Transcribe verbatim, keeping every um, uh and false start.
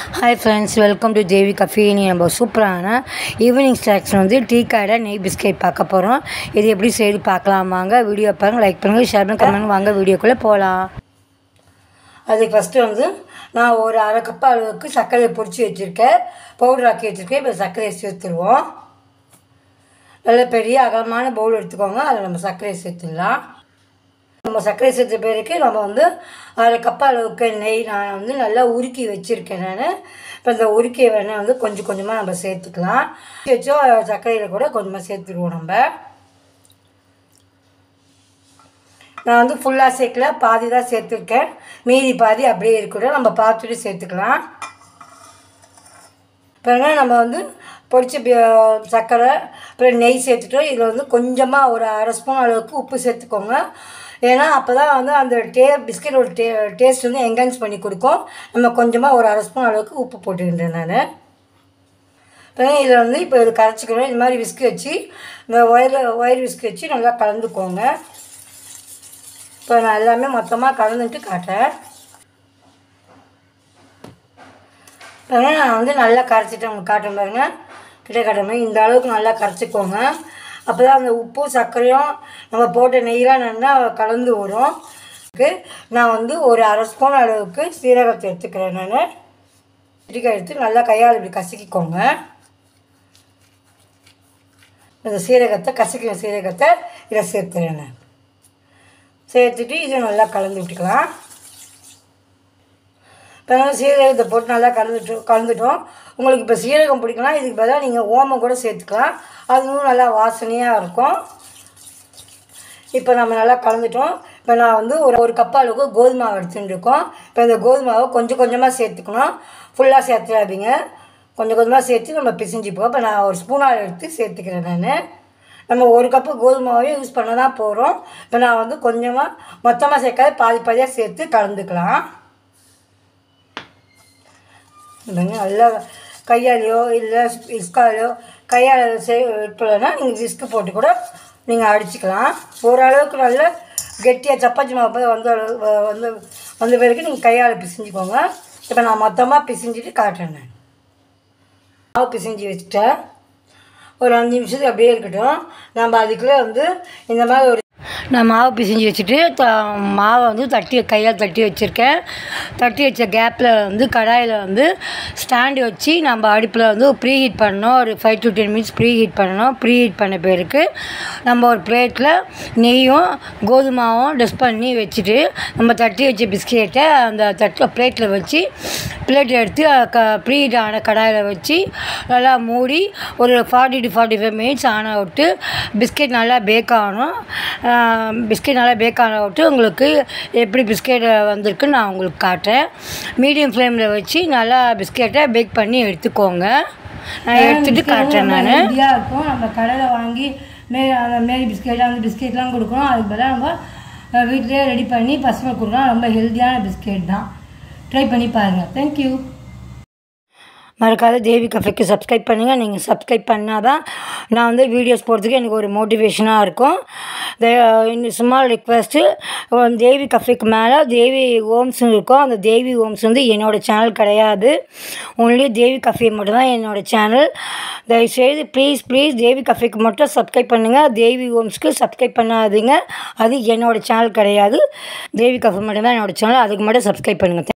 Hi friends, welcome to Devi Cafe. இன்றைக்கி நம்ம சூப்பரான ஈவினிங் ஸ்நாக்ஸ் வந்து டீ கடை நெய் பிஸ்கெட் பார்க்க போகிறோம். இது எப்படி செய்து பார்க்கலாம் வாங்க. வீடியோ பாருங்கள், லைக் பண்ணுங்கள், ஷேர் பண்ணுங்கள், கமெண்ட் வாங்க வீடியோக்குள்ளே போகலாம். அதுக்கு ஃபஸ்ட்டு வந்து நான் ஒரு அரை கப் அளவுக்கு சர்க்கரையை பொடிச்சு வச்சுருக்கேன், பவுடர் ஆக்கி வச்சுருக்கேன். இப்போ சர்க்கரையை சேர்த்துருவோம். நல்ல பெரிய அகலமான பவுல் எடுத்துக்கோங்க, அதில் நம்ம சர்க்கரையை சேர்த்துடலாம். நம்ம சர்க்கரை சேர்த்த பிறகு நம்ம வந்து அரை கப் அளவுக்கு நெய் நான் வந்து நல்லா உருக்கி வச்சுருக்கேன். நான் இப்போ இந்த உருக்கிய வேணால் வந்து கொஞ்சம் கொஞ்சமாக நம்ம சேர்த்துக்கலாம். வச்சோ சர்க்கரையில் கூட கொஞ்சமாக சேர்த்துருவோம். நம்ம நான் வந்து ஃபுல்லாக சேர்க்கல, பாதி தான் சேர்த்துருக்கேன். மீதி பாதி அப்படியே இருக்கட்டும், நம்ம பார்த்துட்டு சேர்த்துக்கலாம். பாருங்க, நம்ம வந்து பொடிச்ச சர்க்கரை அப்புறம் நெய் சேர்த்துட்டோம். இதில் வந்து கொஞ்சமாக ஒரு அரை ஸ்பூன் அளவுக்கு உப்பு சேர்த்துக்கோங்க. ஏன்னா அப்போ தான் வந்து அந்த டே பிஸ்கெட்டோட டே டேஸ்ட் வந்து என்ஹான்ஸ் பண்ணி கொடுக்கும். நம்ம கொஞ்சமாக ஒரு அரை ஸ்பூன் அளவுக்கு உப்பு போட்டுக்கிட்டேன் நான். இப்போ இதில் வந்து இப்போ இது கரைச்சிக்கணும். இது மாதிரி விஸ்கு வச்சு இந்த ஒயர் ஒயர் விஸ்கு வச்சு நல்லா கலந்துக்கோங்க. இப்போ நான் எல்லாமே மொத்தமாக கலந்துட்டு காட்டுறேன். பாருங்க, நான் வந்து நல்லா கரைச்சிட்டேன். உங்களுக்கு காட்டுறேன் பாருங்கள், கிட்டே காட்டுற இந்த அளவுக்கு நல்லா கரைச்சிக்கோங்க. அப்போ தான் அந்த உப்பு சர்க்கரையும் நம்ம போட்ட நெய்யெலாம் நல்லா கலந்து வரும். நான் வந்து ஒரு அரை ஸ்பூன் அளவுக்கு சீரகத்தை எடுத்துக்கிறேன். நான் சீரகம் எடுத்து நல்லா கையால் இப்படி கசக்கிக்கோங்க. இந்த சீரகத்தை கசக்கிற சீரகத்தை இதில் சேர்த்துறேன். நான் சேர்த்துட்டு இதை நல்லா கலந்து விட்டுக்கலாம். இப்போ சீரகத்தை போட்டு நல்லா கலந்துட்டு கலந்துட்டோம். உங்களுக்கு இப்போ சீரகம் பிடிக்குன்னா இதுக்கு பதிலாக நீங்கள் ஓமம் கூட சேர்த்துக்கலாம், அதுவும் நல்லா வாசனையாக இருக்கும். இப்போ நம்ம நல்லா கலந்துட்டோம். இப்போ நான் வந்து ஒரு ஒரு கப் அளவுக்கு கோதுமை மாவு எடுத்துகிட்டு இருக்கோம். இப்போ இந்த கோதுமை மாவை கொஞ்சம் கொஞ்சமாக சேர்த்துக்கணும், ஃபுல்லாக சேர்த்துடாதீங்க. கொஞ்சம் கொஞ்சமாக சேர்த்து நம்ம பிசைஞ்சிப்போம். இப்போ நான் ஒரு ஸ்பூனால் எடுத்து சேர்த்துக்கிறேன். நான் நம்ம ஒரு கப்பு கோதுமை மாவே யூஸ் பண்ண தான் போகிறோம். இப்போ நான் வந்து கொஞ்சமாக மொத்தமாக சேர்க்காத பாதி பாதியாக சேர்த்து கலந்துக்கலாம். நல்லா கையாலையோ இல்லை விஸ்காலையோ கையால் செய்யலைன்னா நீங்கள் விஸ்கு போட்டு கூட நீங்கள் அடிச்சுக்கலாம். ஓரளவுக்கு நல்ல கெட்டியாக சப்பாத்தி மாவு வந்து வந்து வந்த பிறகு நீங்கள் கையால் பிசைஞ்சிக்கோங்க. இப்போ நான் மொத்தமாக பிசைஞ்சிட்டு காட்டுறேன். நான் மாவு பிசைஞ்சி வச்சுட்டேன். ஒரு அஞ்சு நிமிஷத்துக்கு அப்படியே இருக்கட்டும். நம்ம அதுக்குள்ளே வந்து இந்த மாதிரி ஒரு நான் மாவு பிசைஞ்சு வச்சுட்டு த மாவை வந்து தட்டி கையால் தட்டி வச்சுருக்கேன். தட்டி வச்ச கேப்பில் வந்து கடாயில் வந்து ஸ்டாண்டு வச்சு நம்ம அடுப்பில் வந்து ப்ரீ ஹீட் பண்ணணும். ஒரு five to ten minutes preheat பண்ணணும். ப்ரீ ஹீட் பண்ண பிறகு நம்ம ஒரு பிளேட்டில் நெய்யும் கோதுமாவும் டஸ்ட் பண்ணி வச்சுட்டு நம்ம தட்டி வச்ச பிஸ்கெட்டை அந்த தட்டில் பிளேட்டில் வச்சு பிளேட்டை எடுத்து க ப்ரீ ஹீட் ஆன கடாயில் வச்சு நல்லா மூடி ஒரு forty to forty five minutes ஆன விட்டு பிஸ்கெட் நல்லா பேக் ஆகணும். பிஸ்கெட் நல்லா பேக் ஆன விட்டு உங்களுக்கு எப்படி பிஸ்கெட் வந்திருக்குன்னு நான் உங்களுக்கு காட்டுறேன். மீடியம் ஃப்ளேமில் வச்சு நல்லா பிஸ்கெட்டை பேக் பண்ணி எடுத்துக்கோங்க. நான் எடுத்துகிட்டு காட்டுறேன். நான் ஹெல்த்தியாக இருக்கும். நம்ம கடையில் வாங்கி மே அந்த மேரி பிஸ்கெட் அந்த பிஸ்கெட்லாம் கொடுக்கணும். அதுக்கு பதிலாக நம்ம வீட்டிலே ரெடி பண்ணி பசங்களுக்கு கொடுக்கலாம். ரொம்ப ஹெல்த்தியான பிஸ்கெட் தான். ட்ரை பண்ணி பாருங்கள். தேங்க்யூ. மறக்காத தேவி கஃபேக்கு சப்ஸ்கிரைப் பண்ணுங்கள். நீங்கள் சப்ஸ்கிரைப் பண்ணால் தான் நான் வந்து வீடியோஸ் போடுறதுக்கு எனக்கு ஒரு மோட்டிவேஷனாக இருக்கும். ஸ்மால் ரிக்வெஸ்ட்டு, தேவி கஃபேக்கு மேலே தேவி ஹோம்ஸ்னு இருக்கும். அந்த தேவி ஹோம்ஸ் வந்து என்னோடய சேனல் கிடையாது. ஒன்லி தேவி கஃபே மட்டும்தான் என்னோடய சேனல். தயவுசெய்து ப்ளீஸ் ப்ளீஸ் தேவி கஃபேக்கு மட்டும் சப்ஸ்கிரைப் பண்ணுங்கள். தேவி ஹோம்ஸ்க்கு சப்ஸ்கிரைப் பண்ணாதீங்க. அது என்னோடய சேனல் கிடையாது. தேவி கஃபே மட்டும்தான் என்னோடய சேனல். அதுக்கு மட்டும் சப்ஸ்கிரைப் பண்ணுங்கள்.